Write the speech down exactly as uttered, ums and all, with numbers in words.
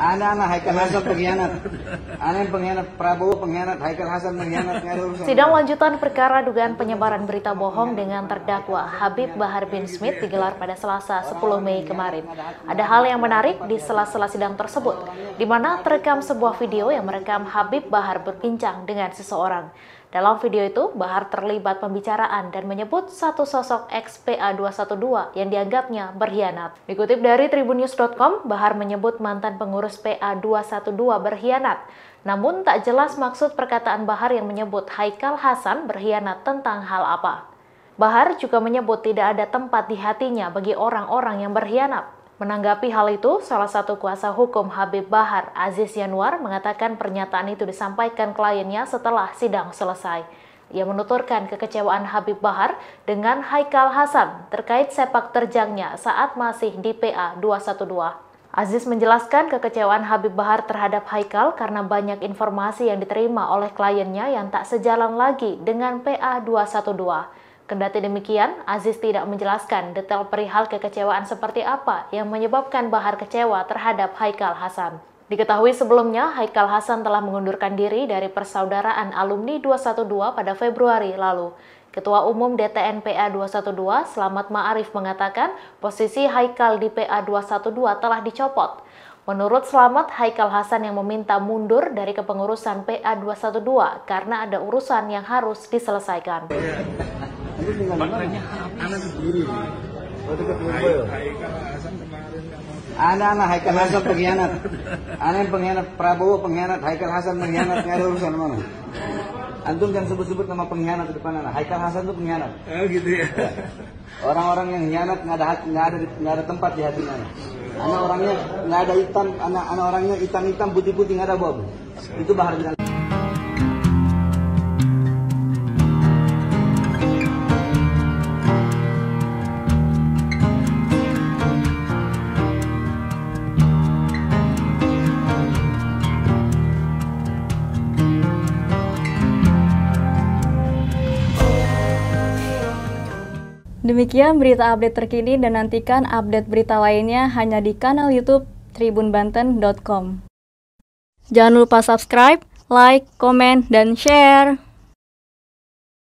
Anak-anak Haikal Hasan pengkhianat. Anak pengkhianat, Prabowo pengkhianat, Haikal Hasan pengkhianat. Sidang lanjutan perkara dugaan penyebaran berita bohong dengan terdakwa Habib Bahar bin Smith digelar pada Selasa sepuluh Mei kemarin. Ada hal yang menarik di sela-sela sidang tersebut, di mana terekam sebuah video yang merekam Habib Bahar berbincang dengan seseorang. Dalam video itu, Bahar terlibat pembicaraan dan menyebut satu sosok ex P A dua satu dua yang dianggapnya berkhianat. Dikutip dari tribunnews dot com, Bahar menyebut mantan pengurus P A dua satu dua berkhianat. Namun tak jelas maksud perkataan Bahar yang menyebut Haikal Hasan berkhianat tentang hal apa. Bahar juga menyebut tidak ada tempat di hatinya bagi orang-orang yang berkhianat. Menanggapi hal itu, salah satu kuasa hukum Habib Bahar, Aziz Yanwar, mengatakan pernyataan itu disampaikan kliennya setelah sidang selesai. Ia menuturkan kekecewaan Habib Bahar dengan Haikal Hasan terkait sepak terjangnya saat masih di P A dua satu dua. Aziz menjelaskan kekecewaan Habib Bahar terhadap Haikal karena banyak informasi yang diterima oleh kliennya yang tak sejalan lagi dengan P A dua satu dua. Kendati demikian, Aziz tidak menjelaskan detail perihal kekecewaan seperti apa yang menyebabkan Bahar kecewa terhadap Haikal Hasan. Diketahui sebelumnya, Haikal Hasan telah mengundurkan diri dari Persaudaraan Alumni dua satu dua pada Februari lalu. Ketua Umum D T N P A dua satu dua, Slamet Ma'arif, mengatakan posisi Haikal di P A dua satu dua telah dicopot. Menurut Slamet, Haikal Hasan yang meminta mundur dari kepengurusan P A dua satu dua karena ada urusan yang harus diselesaikan. Maknanya anak sendiri. Anak-anak Haikal Hasan pengkhianat. Anak pengkhianat, Prabowo pengkhianat, Haikal Hasan pengkhianat. Nggak ada urusan mana. Antum jangan sebut-sebut nama pengkhianat di depan anak. Haikal Hasan itu pengkhianat. Oh gitu ya. Orang-orang yang hianat nggak ada nggak ada nggak ada tempat di hati anak. Anak orangnya nggak ada hitam, anak anak orangnya hitam-hitam, putih-putih, nggak ada abu-abu. Itu Bahar bilang. Demikian berita update terkini dan nantikan update berita lainnya hanya di kanal YouTube tribun banten dot com. Jangan lupa subscribe, like, komen, dan share.